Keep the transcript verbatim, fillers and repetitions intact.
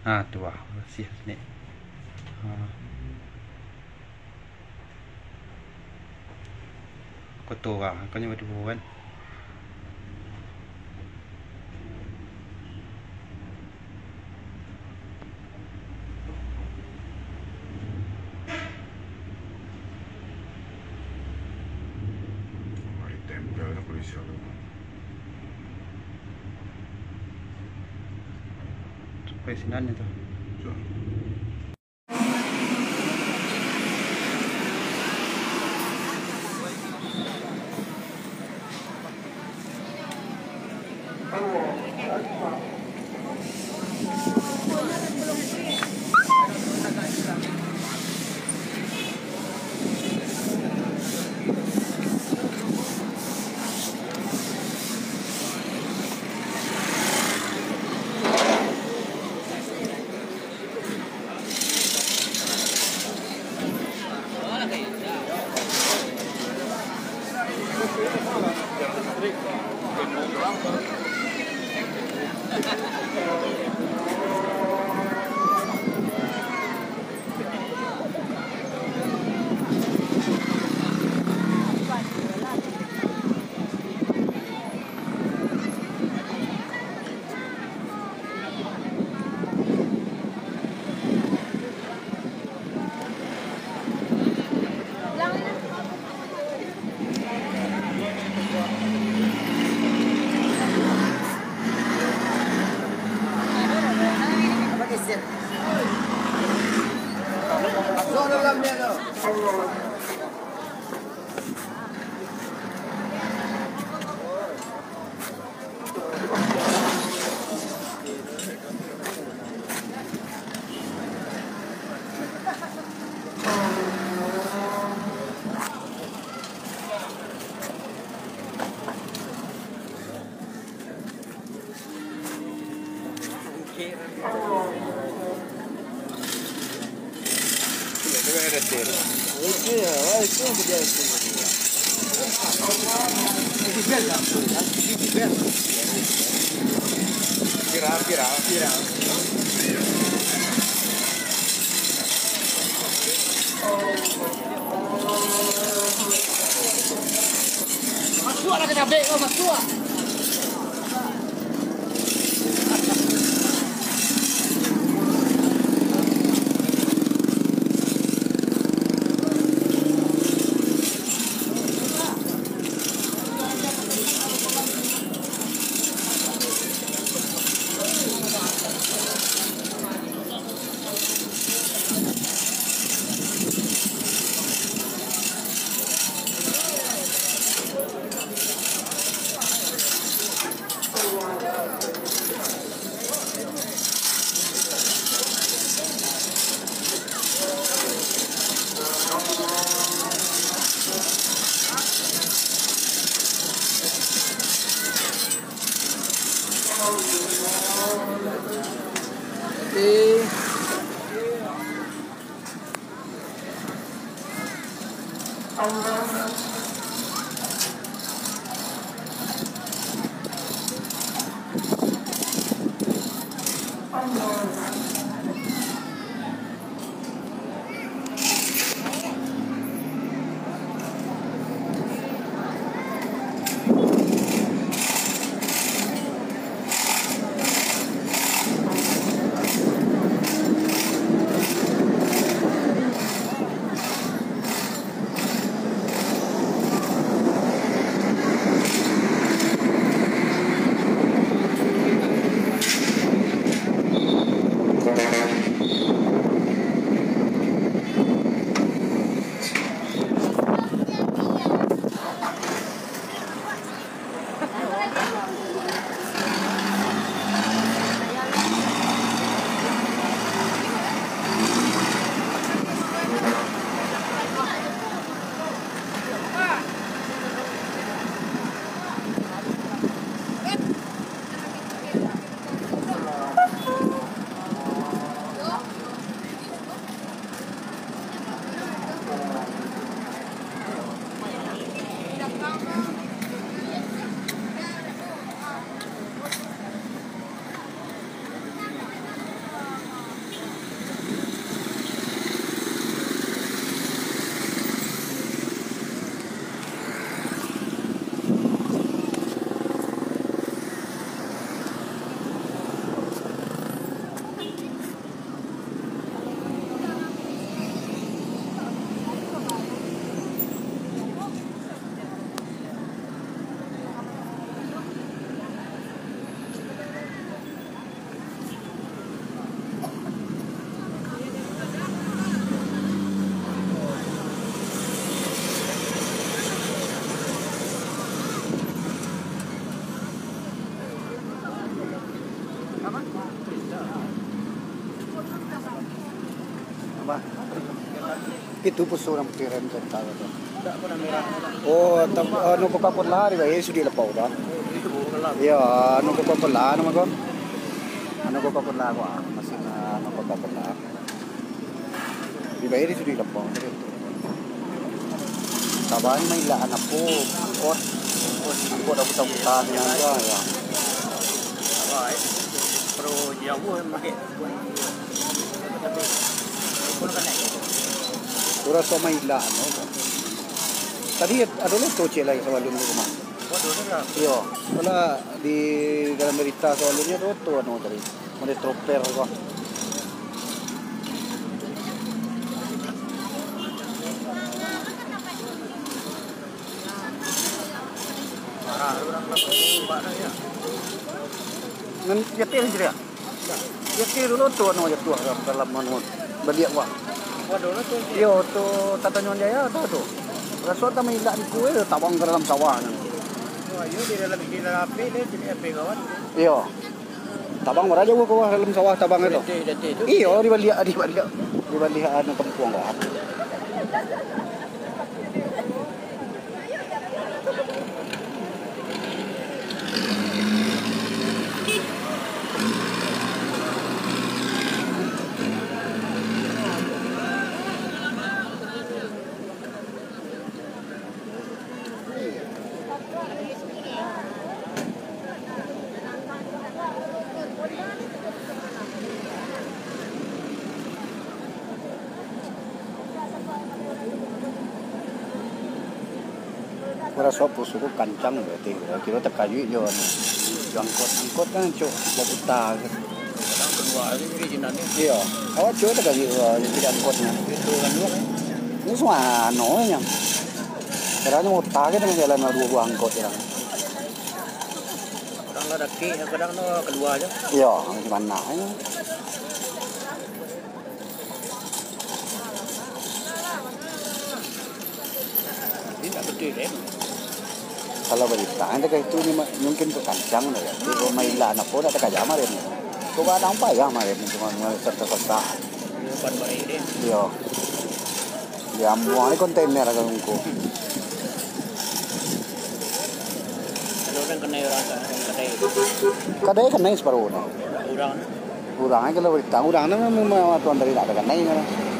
Ah, tu ah, bersih sini. Ha. Kotor lah, kau ni batu kan. Tempel na polisi ako. Sampai sinan itu. So. Virar, virar, virar. Masuk lah kena break kau, masuk lah. Eh. Apa? Itu puso ng piren sa tao to. Tak pernah merah. Oh, tam ano ko pa pala di ba? Eh sudi lapaw da. Iya, ano ko pa pala ano ko? Ano ko pa pala ko ah. Masin na ano ko pa pala. Di ba eh sudi lapaw. Sabahan may laan na po. Kot. Kot ako sa butan niya ya. Baik. Pero jauh makin. Tapi pun kan naik. Pura so may laan no. Tadi ano lo to chela sa walun ko ma. Waduh dah. Iyo, wala di dalam berita sa walun niya to to ano tadi. Mo trooper ko. Ah, orang lain buat dah ya. Ngan yatir jira. Yatir lo to ano yatir dalam manhun. Baliak wa. Waduh lah tu. Iyo to tatanyon jaya to to. Raswa ta may laan ko eh tawang ka dalam sawah. Wah, yo di dalam di dalam api ni jadi api kawan. Iyo. Tabang mara jago ko dalam sawah tabang itu. Detik detik tu. Iyo di baliak di baliak. Di baliak ng kampuang ko. Para so puso ko kancang berarti. Kira tak kayu yo ano. Angkot angkot kan cuk babuta. Kadang kedua ni original ni. Iya. Awak cuk tak kayu yang tidak angkotnya. Itu kan dua. Ini semua ano yang. Karena mau tahu dengan jalan dua buah angkot yang. Kadang ada ki, kadang no kedua aja. Iya, mana ya. Ini tak betul eh. Kalau berita, anda kayak itu ni mungkin tu kancang lah ya. Kalau main lah anak pun ada kerja marin. Kau ada apa ya marin cuma serta-serta. Bukan baik dia. Iya. Ya muang ni kontainer agakungku. Kalau orang kena orang kedai. Kadai kan naik separuh ni. Orang Kurang kalau berita, kurang ni memang tuan dari tak ada kan naik kan.